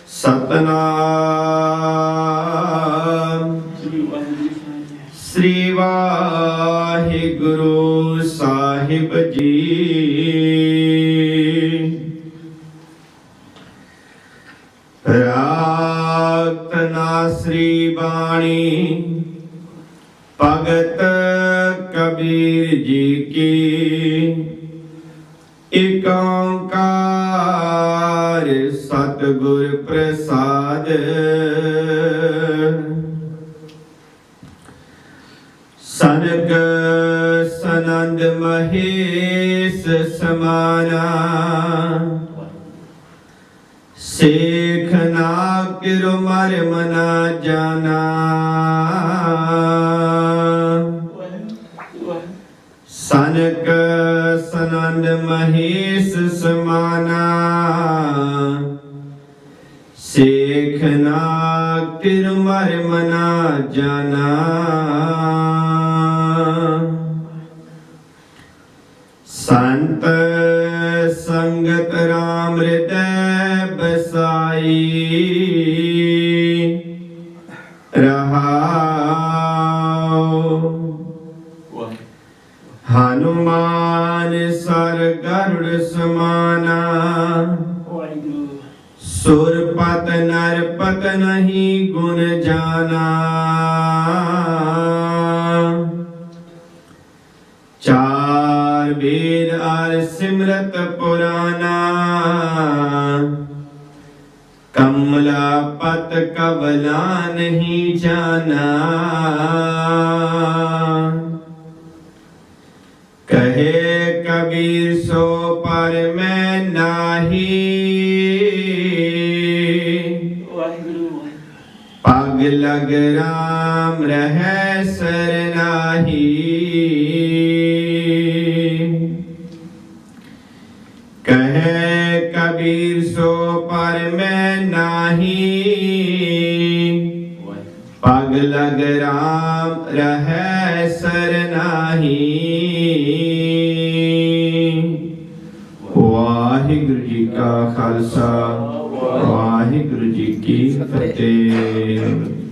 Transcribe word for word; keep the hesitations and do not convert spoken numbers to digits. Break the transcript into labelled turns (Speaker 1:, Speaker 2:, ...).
Speaker 1: सतनाम श्री वाहिगुरु साहिब जी। प्रार्थना श्री बाणी भगत कबीर जी की। एक ओंकार सतगुर प्रसाद। सनक सनंद महेश समाना। शेख नाकिर मर्म न जाना। सनक सनंद महेश समाना। शेख नाकिर मर्म न जाना। संत संगत राम हृदय बसाई। रहाओ हनुमान सर गरुड़ समाना। सुरपत नरपत नहीं गुण जाना। चार वेद और सिमरत पुराना। कमला पत कबला नहीं जाना। कहे कबीर सो पर मैं नाही। पग लग राम रहे सर नाही। कहे कबीर सो पर मैं नाही। पग लग राम रहे सर नाही। वाहिगुरु जी का खालसा वाहिगुरु जी की फतेह।